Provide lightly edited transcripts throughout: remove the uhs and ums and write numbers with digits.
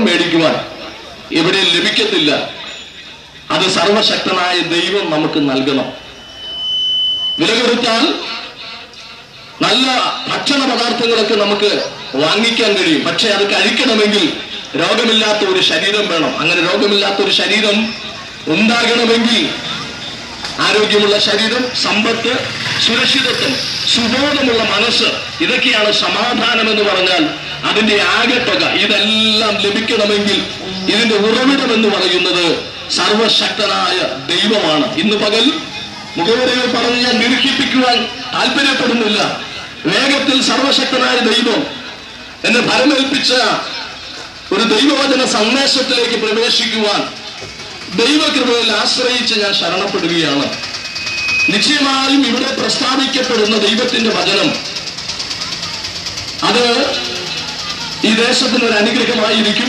മേടിക്കുവാൻ എവിടെയും ലഭിക്കത്തില്ല. അത് സർവശക്തനായ ദൈവം നമുക്ക് നൽകണം. വില കൊടുത്താൽ നല്ല ഭക്ഷണ പദാർത്ഥങ്ങളൊക്കെ നമുക്ക് വാങ്ങിക്കാൻ കഴിയും. പക്ഷെ അത് കഴിക്കണമെങ്കിൽ രോഗമില്ലാത്ത ഒരു ശരീരം വേണം. അങ്ങനെ രോഗമില്ലാത്ത ഒരു ശരീരം ഉണ്ടാകണമെങ്കിൽ ആരോഗ്യമുള്ള ശരീരം, സമ്പത്ത്, സുരക്ഷിതത്വം, സുബോധമുള്ള മനസ്സ്, ഇതൊക്കെയാണ് സമാധാനം എന്ന് പറഞ്ഞാൽ അതിന്റെ ആകെത്തുക. ഇതെല്ലാം ലഭിക്കണമെങ്കിൽ ഇതിന്റെ ഉറവിടം എന്ന് പറയുന്നത് സർവശക്തനായ ദൈവമാണ്. ഇന്ന് പകൽ മുഖവരകൾ പറഞ്ഞ് ഞാൻ ദീർഘിപ്പിക്കുവാൻ താല്പര്യപ്പെടുന്നില്ല. വേഗത്തിൽ സർവശക്തനായ ദൈവം എന്നെ ഫലമേൽപ്പിച്ച ഒരു ദൈവവചന സന്ദേശത്തിലേക്ക് പ്രവേശിക്കുവാൻ ദൈവകൃപയിൽ ആശ്രയിച്ച് ഞാൻ ശരണപ്പെടുകയാണ്. നിശ്ചയമായും ഇവിടെ പ്രസ്താവിക്കപ്പെടുന്ന ദൈവത്തിന്റെ വചനം അത് ഈ ദേശത്തിനൊരു അനുഗ്രഹമായിരിക്കും.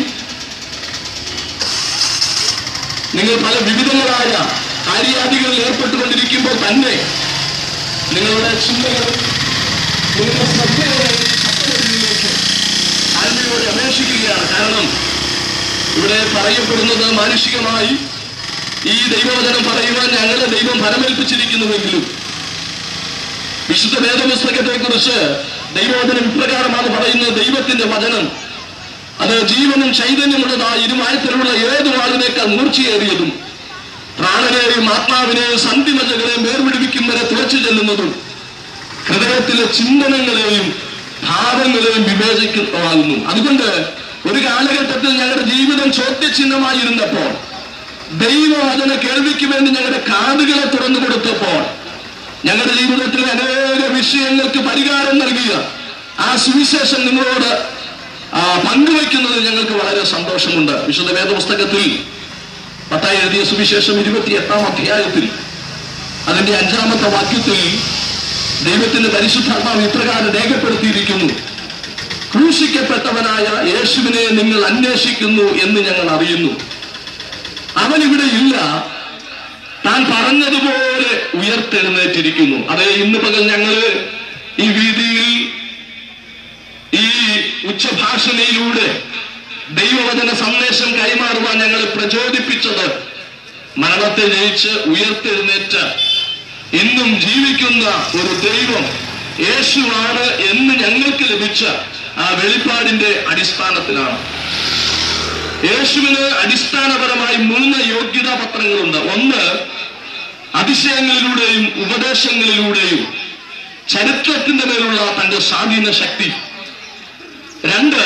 നിങ്ങൾ പല വിവിധങ്ങളായ കാര്യാദികളിൽ ഏർപ്പെട്ടുകൊണ്ടിരിക്കുമ്പോൾ തന്നെ നിങ്ങളുടെ ചിന്തകൾ, നിങ്ങളുടെ ശ്രദ്ധയിലേക്ക് ആത്മീയതയോടെ അപേക്ഷിക്കുകയാണ്. കാരണം ഇവിടെ പറയപ്പെടുന്നത് മാനുഷികമായി ഈ ദൈവവചനം പറയുവാൻ ഞങ്ങളെ ദൈവം ഫലമേൽപ്പിച്ചിരിക്കുന്നുവെങ്കിലും വിശുദ്ധ വേദപുസ്തകത്തെ കുറിച്ച് ദൈവവചനം ഇപ്രകാരമാണ് പറയുന്നത്: ദൈവത്തിന്റെ വചനം അത് ജീവനും ചൈതന്യമുള്ളതായി ഇരുവായത്തിലുള്ള ഏതു വാളിനേക്കാൾ മൂർച്ചയേറിയതും പ്രാണനെയും ആത്മാവിനെയും സന്ധിമജ്ജകളെയും വേർപിടിപ്പിക്കും വരെ തുറച്ചു ചെല്ലുന്നതും ഹൃദയത്തിലെ ചിന്തനങ്ങളെയും ഭാവങ്ങളെയും വിവേചിക്കുന്നതാകുന്നു. അതുകൊണ്ട് ഒരു കാലഘട്ടത്തിൽ ഞങ്ങളുടെ ജീവിതം ചോദ്യചിഹ്നമായിരുന്നപ്പോൾ ദൈവവചന കേൾവിക്ക് വേണ്ടി ഞങ്ങളുടെ കാതുകളെ തുറന്നു കൊടുത്തപ്പോൾ ഞങ്ങളുടെ ജീവിതത്തിലെ അനേക വിഷയങ്ങൾക്ക് പരിഹാരം നൽകിയ ആ സുവിശേഷം നിങ്ങളോട് പങ്കുവയ്ക്കുന്നത് ഞങ്ങൾക്ക് വളരെ സന്തോഷമുണ്ട്. വിശുദ്ധ വേദപുസ്തകത്തിൽ മത്തായി എഴുതിയ സുവിശേഷം 28-ാം അധ്യായത്തിൽ അതിന്റെ 5-ാമത്തെ വാക്യത്തിൽ ദൈവത്തിന്റെ പരിശുദ്ധാത്മാവ് ഇപ്രകാരം രേഖപ്പെടുത്തിയിരിക്കുന്നു: ക്രൂശിക്കപ്പെട്ടവനായ യേശുവിനെ നിങ്ങൾ അന്വേഷിക്കുന്നു എന്ന് ഞങ്ങൾ അറിയുന്നു. അവൻ ഇവിടെ ഇല്ല, താൻ പറഞ്ഞതുപോലെ ഉയർത്തെഴുന്നേറ്റിരിക്കുന്നു. അതെ, ഇന്ന് പകൽ ഞങ്ങള് ഈ വീതിയിൽ ഈ ഉച്ചഭാഷണയിലൂടെ ദൈവവചന സന്ദേശം കൈമാറുവാൻ ഞങ്ങളെ പ്രചോദിപ്പിച്ചത് മരണത്തെ ജയിച്ച് ഉയർത്തെഴുന്നേറ്റ് ഇന്നും ജീവിക്കുന്ന ഒരു ദൈവം യേശുവാണ് എന്ന് ഞങ്ങൾക്ക് ലഭിച്ച ആ വെളിപ്പാടിന്റെ അടിസ്ഥാനത്തിലാണ്. യേശുവിന് അടിസ്ഥാനപരമായി 3 യോഗ്യതാ പത്രങ്ങളുണ്ട്. ഒന്ന്, അതിശയങ്ങളിലൂടെയും ഉപദേശങ്ങളിലൂടെയും ചരിത്രത്തിന്റെ മേലുള്ള തന്റെ സ്വാധീന ശക്തി. 2,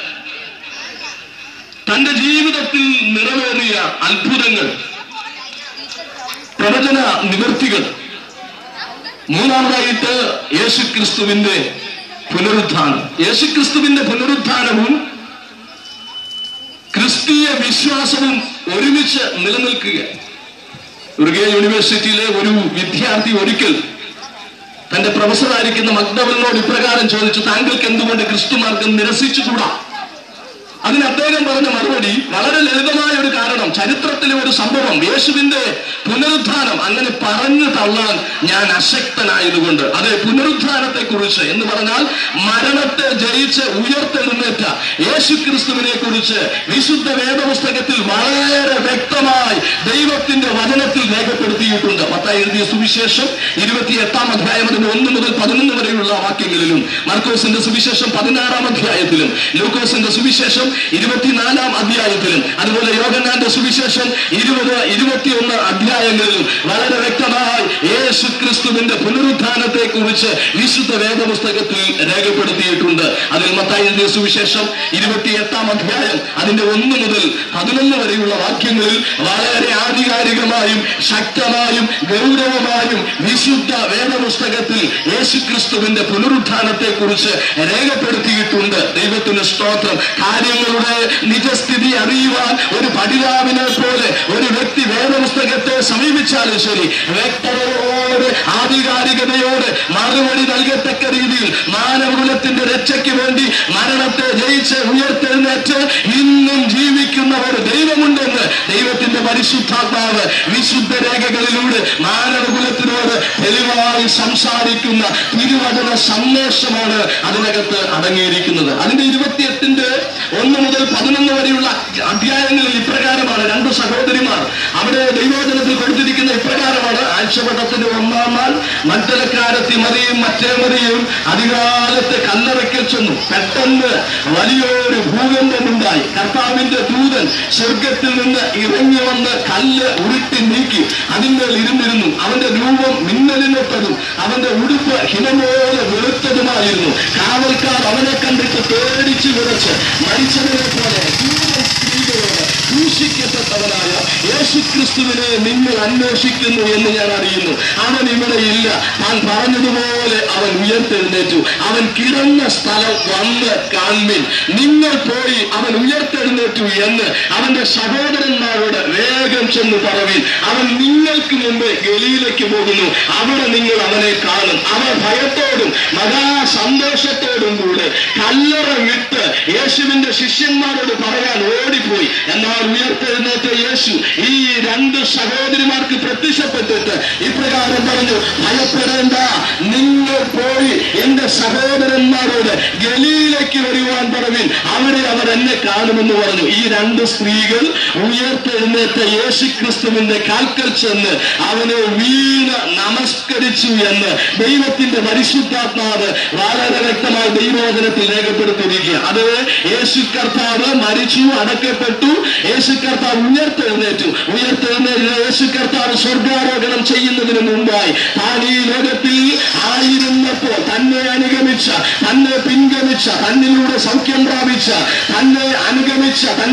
തന്റെ ജീവിതത്തിൽ നിറവേറിയ അത്ഭുതങ്ങൾ, പ്രവചന നിവൃത്തികൾ. 3ാമതായിട്ട് യേശുക്രിസ്തുവിന്റെ പുനരുത്ഥാനം. യേശുക്രിസ്തുവിന്റെ പുനരുത്ഥാനവും ക്രിസ്തീയ വിശ്വാസവും ഒരുമിച്ച് നിലനിൽക്കുക. ഉറുഗേ യൂണിവേഴ്സിറ്റിയിലെ ഒരു വിദ്യാർത്ഥി ഒരിക്കൽ തന്റെ പ്രൊഫസറായിരിക്കുന്ന മക്ഡവലിനോട് ഇപ്രകാരം ചോദിച്ചു: താങ്കൾക്ക് എന്തുകൊണ്ട് ക്രിസ്തു മാർഗം നിരസിച്ചുകൂടാ? അതിന് അദ്ദേഹം പറഞ്ഞ മറുപടി വളരെ ലളിതമായ ഒരു കാരണം: ചരിത്രത്തിലെ ഒരു സംഭവം, യേശുവിന്റെ പുനരുത്ഥാനം, അങ്ങനെ പറഞ്ഞു തള്ളാൻ ഞാൻ അശക്തനായതുകൊണ്ട്. അതെ, പുനരുത്ഥാനത്തെ കുറിച്ച് എന്ന് പറഞ്ഞാൽ മരണത്തെ ജയിച്ച് ഉയർത്തെഴുന്നേറ്റ യേശുക്രിസ്തുവിനെ കുറിച്ച് വിശുദ്ധ വേദപുസ്തകത്തിൽ വളരെ വ്യക്തമായി ദൈവത്തിന്റെ വചനത്തിൽ രേഖപ്പെടുത്തിയിട്ടുണ്ട്. മത്തായി എഴുതിയ സുവിശേഷം 28-ാം അധ്യായം അതിന്റെ 1 മുതൽ 11 വരെയുള്ള വാക്യങ്ങളിലും, മർക്കോസിന്റെ സുവിശേഷം 16-ാം അധ്യായത്തിലും, ലൂക്കോസിന്റെ സുവിശേഷം 24-ാം അധ്യായത്തിലും, അതുപോലെ യോഹന്നാന്റെ സുവിശേഷം 20-21 അധ്യായങ്ങളിലും വളരെ വ്യക്തമായി യേശുക്രിസ്തുവിന്റെ പുനരുത്ഥാനത്തെ കുറിച്ച് വിശുദ്ധ വേദപുസ്തകത്തിൽ രേഖപ്പെടുത്തിയിട്ടുണ്ട്. അതിൽ മത്തായി എഴുതിയ സുവിശേഷം 28-ാം അധ്യായം അതിന്റെ 1 മുതൽ 11 വരെയുള്ള വാക്യങ്ങളിൽ വളരെ ആധികാരികമായും ശക്തമായും ഗൗരവമായും വിശുദ്ധ വേദപുസ്തകത്തിൽ യേശുക്രിസ്തുവിന്റെ പുനരുത്ഥാനത്തെ കുറിച്ച് രേഖപ്പെടുത്തിയിട്ടുണ്ട്. ദൈവത്തിന് സ്തോത്രം. കാര്യങ്ങളുടെ നിജസ്ഥിതി അറിയുവാൻ ഒരു പഠിതാവിനെ പോലെ ഒരു വ്യക്തി വേദപുസ്തകത്തെ സമീപിച്ചാലും ശരി, വ്യക്തതയോടെ ആധികാരികതയോടെ മറുപടി നൽകത്തക്ക രീതിയിൽ മാനവകുലത്തിന്റെ രക്ഷയ്ക്ക് വേണ്ടി മരണത്തെ ജയിച്ച് ഉയർത്തെഴുന്നേറ്റ് ഇന്നും ജീവിക്കുന്ന ഒരു ദൈവമുണ്ടെന്ന് ദൈവത്തിന്റെ പരിശുദ്ധാത്മാവ് വിശുദ്ധ രേഖകളിലൂടെ മാനവകുലത്തിനോട് തെളിവായി സംസാരിക്കുന്ന തിരുവചന സന്ദേശമാണ് അതിനകത്ത് അടങ്ങിയിരിക്കുന്നത്. അതിന്റെ 28 പുസ്തകത്തിന്റെ 1 മുതൽ 11 വരെയുള്ള അധ്യായങ്ങളിൽ ഇപ്രകാരമാണ്. 2 സഹോദരിമാർ അവിടെ ദൈവവചനത്തിൽ കൊടുത്തിരിക്കുന്ന ഇപ്രകാരമാണ്. ആഴ്ചവട്ടത്തിന്റെ 1-ാം നാൾ മഗ്ദലക്കാരത്തി മറിയും മറ്റേ മറിയും അധികാലത്ത് കല്ലറയ്ക്കൽ ചെന്നു. പെട്ടെന്ന് വലിയൊരു ഭൂകമ്പമുണ്ടായി. കർത്താവിന്റെ ദൂതൻ സ്വർഗത്തിൽ നിന്ന് ഇറങ്ങി വന്ന് കല്ല് ഉരുട്ടി നീക്കി അതിന്മേൽ ഇരുന്നിരുന്നു. അവന്റെ രൂപം മിന്നലിനൊത്തതും അവന്റെ ഉടുപ്പ് ഹിമപോലെ വെളുത്തതുമായിരുന്നു. കാവൽക്കാർ അവനെ കണ്ടിട്ട് പേടിച്ചു വിറച്ച് മരിച്ചവനെ പോലെ സ്ത്രീകളോട് ക്രൂശിക്കപ്പെട്ടവനായ യേശുക്രിസ്തുവിനെ നിങ്ങൾ അന്വേഷിക്കുന്നു എന്ന് ഞാൻ അറിയുന്നു. അവൻ ഇവിടെ ഇല്ല. താൻ പറഞ്ഞതുപോലെ അവൻ ഉയർത്തെഴുന്നേറ്റു. അവൻ കിടന്ന സ്ഥലം വന്ന് കാൺമിൻ. നിങ്ങൾ പോയി അവൻ ഉയർത്തെഴുന്നേറ്റു എന്ന് അവന്റെ സഹോദരന്മാരോട് വേഗം ചെന്ന് പറവിൻ. അവൻ നിങ്ങൾക്ക് മുമ്പ് ഗലീലയ്ക്ക് പോകുന്നു. അവിടെ നിങ്ങൾ അവനെ കാണും. അവർ ഭയത്തോടും മഹാസന്തോഷത്തോടും കൂടെ കല്ലറ വിട്ട് യേശുവിന്റെ ശിഷ്യന്മാരോട് പറയാൻ ഓടിപ്പോയി. എന്നാൽ ഉയർത്തെഴുന്നേറ്റ യേശു ഈ 2 സഹോദരിമാർക്ക് പ്രത്യക്ഷപ്പെട്ടിട്ട് ഇപ്രകാരം പറഞ്ഞു, ഭയപ്പെടേണ്ട, നിങ്ങൾ പോയി എന്റെ സഹോദരന്മാരോട് ഗലീലയ്ക്ക് വരുവാൻ പറവിൻ. അവിടെ അവർ എന്നെ കാണുമെന്ന് പറഞ്ഞു. ഈ 2 സ്ത്രീകൾ ഉയർത്തെഴുന്നേറ്റ യേശുക്രിസ്തുവിന്റെ കാൽക്കൽ ചെന്ന് അവനെ വീണ് നമസ്കരിച്ചു എന്ന് ദൈവത്തിന്റെ പരിശുദ്ധാത്മാവ് വളരെ വ്യക്തമായി ദൈവവചനത്തിൽ രേഖപ്പെടുത്തിയിരിക്കുക. അത് യേശു കർത്താവ് മരിച്ചു, അടക്കപ്പെട്ടു. യേശു കർത്താവ് ഉയർത്തെഴുന്നേറ്റു. യേശു കർത്താവ് സ്വർഗാരോഹണം ചെയ്യുന്നതിന് മുമ്പായി താൻ ഈ ലോകത്തിൽ ആയിരുന്നപ്പോൾ തന്നെ അനുഗമിച്ച, തന്നെ പിൻഗമിച്ച, തന്നിലൂടെ സൗഖ്യം പ്രാപിച്ച, തന്നെ അനുഗമിച്ച